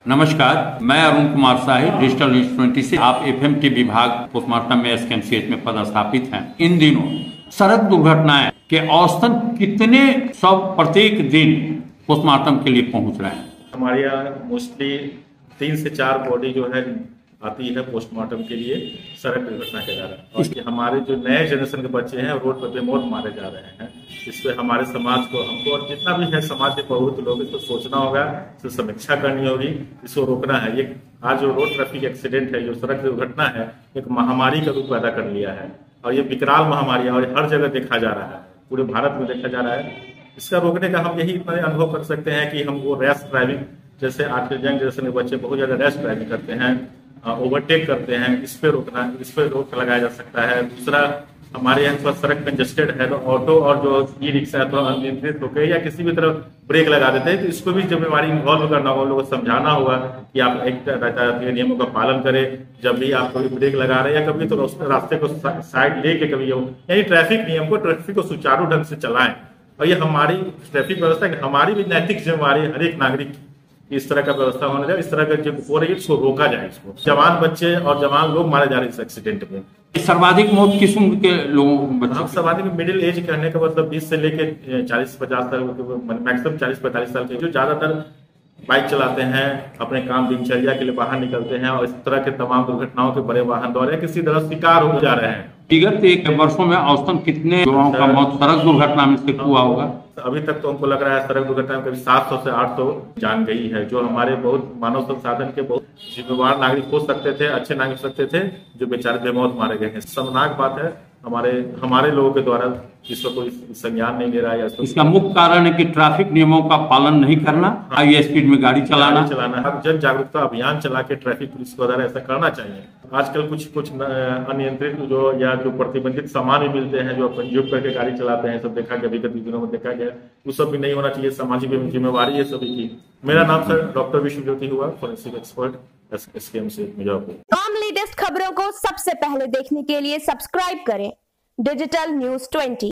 नमस्कार, मैं Arun Kumar Shahi digital news 20 से। आप एफएमटी विभाग पोस्टमार्टम में एसकेएमसीएच में पदस्थापित हैं। इन दिनों सड़क दुर्घटनाएं के औसतन कितने शव प्रत्येक दिन पोस्टमार्टम के लिए पहुंच रहे हैं? हमारे यहाँ मोस्टली 3 से 4 बॉडी जो है आती है पोस्टमार्टम के लिए सड़क दुर्घटना के कारण। और हमारे जो नए जनरेशन के बच्चे हैं रोड पर बेमौत मारे जा रहे हैं। इस पे हमारे समाज को, हमको और जितना भी है समाज के बहुत लोग, इसको सोचना होगा, इसको समीक्षा करनी होगी, इसको रोकना है। ये आज जो रोड ट्रैफिक एक्सीडेंट है, जो सड़क दुर्घटना है, एक महामारी का रूप पैदा कर लिया है और ये विकराल महामारी है और हर जगह देखा जा रहा है, पूरे भारत में देखा जा रहा है। इसका रोकने का हम यही इतना अनुभव कर सकते हैं कि हम वो रैश ड्राइविंग, जैसे आज के यंग जनरेशन के बच्चे बहुत ज्यादा रैश ड्राइविंग करते हैं, ओवरटेक करते हैं, इस पे रोक लगाया जा सकता है। दूसरा, हमारे यहाँ पर सड़क कंजेस्टेड है तो ऑटो और जो ई रिक्शा है तो अनियंत्रित होकर या किसी भी तरफ ब्रेक लगा देते हैं, तो इसको भी जिम्मेवारी इन्वॉल्व करना होगा, उन लोगों को समझाना होगा कि आप एक नियमों का पालन करें। जब भी आप कभी ब्रेक लगा रहे हैं या कभी तो रास्ते को साइड लेके कभी यानी ट्रैफिक को सुचारू ढंग से चलाएं। और ये हमारी ट्रैफिक व्यवस्था, हमारी भी नैतिक जिम्मेवारी, हर एक नागरिक इस तरह का व्यवस्था होना चाहिए। इस तरह का जो हो रही है इसको रोका जाए। इसको जवान बच्चे और जवान लोग मारे जा रहे हैं इस एक्सीडेंट में। सर्वाधिक मौत किस उम्र के लोगों? हम सर्वाधिक मिडिल एज कहने का मतलब 20 से लेके 40-50 साल, मैक्सिमम 40-45 साल के जो ज्यादातर बाइक चलाते हैं, अपने काम दिनचर्या के लिए बाहर निकलते हैं और इस तरह के तमाम दुर्घटनाओं के बड़े वाहन द्वारा किसी तरह शिकार हो जा रहे हैं। विगत 1 वर्षों में औसतन कितने लोगों का मौत सड़क दुर्घटना में से हुआ होगा? अभी तक तो हमको लग रहा है सड़क दुर्घटना में कभी 700 से 800 जान गई है, जो हमारे बहुत मानव संसाधन के बहुत जिम्मेवार नागरिक हो सकते थे, अच्छे नागरिक हो सकते थे, जो बेचारे बेमौत मारे गए हैं। शर्मनाक बात है। हमारे लोगों के द्वारा इसका कोई संज्ञान नहीं ले रहा है। इसका मुख्य कारण है कि ट्रैफिक नियमों का पालन नहीं करना, हाई स्पीड में गाड़ी चलाना। अब जन जागरूकता अभियान चला के ट्रैफिक पुलिस को द्वारा ऐसा करना चाहिए। आजकल कुछ अनियंत्रित जो प्रतिबंधित सामान भी मिलते हैं, जो पंजीकृत करके गाड़ी चलाते हैं, सब देखा गया, विगत दिनों में देखा गया। वो सब भी नहीं होना चाहिए। सामाजिक जिम्मेवारी है सभी की। मेरा नाम सर डॉक्टर विश्वज्योति हुआ, फॉरेंसिक एक्सपर्ट एसकेएमसीएच मुजफ्फरपुर। तमाम लेटेस्ट खबरों को सबसे पहले देखने के लिए सब्सक्राइब करें डिजिटल न्यूज 20।